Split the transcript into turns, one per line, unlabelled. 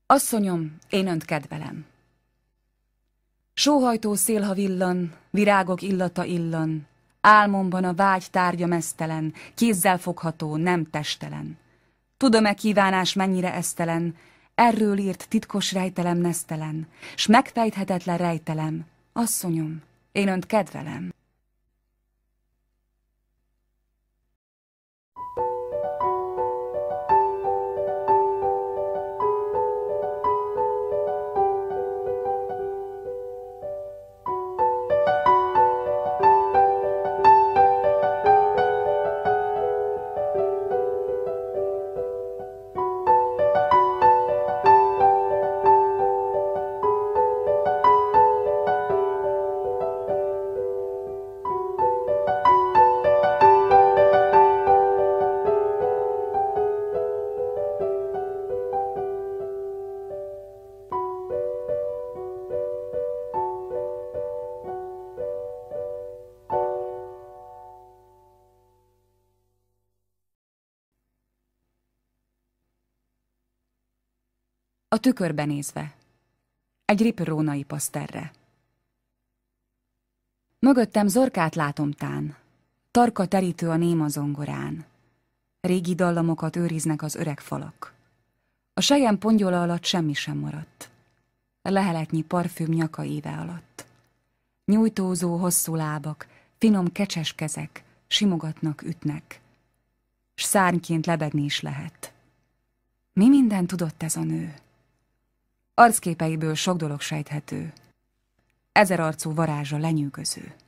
Asszonyom, én önt kedvelem. Sóhajtó szél, ha villan, virágok illata illan, álmomban a vágy tárgya meztelen, kézzel fogható, nem testelen. Tudom-e kívánás mennyire esztelen, erről írt titkos rejtelem nesztelen, s megfejthetetlen rejtelem. Asszonyom, én önt kedvelem. A tükörbe nézve. Egy riprónai paszterre. Mögöttem Zorkát látom tán, tarka terítő a néma zongorán. Régi dallamokat őriznek az öreg falak. A sejem pongyola alatt semmi sem maradt. Leheletnyi parfüm nyaka éve alatt. Nyújtózó hosszú lábak, finom kecses kezek, simogatnak, ütnek. S szárnyként lebegni is lehet. Mi minden tudott ez a nő? Arcképeiből sok dolog sejthető. Ezerarcú varázsa lenyűgöző.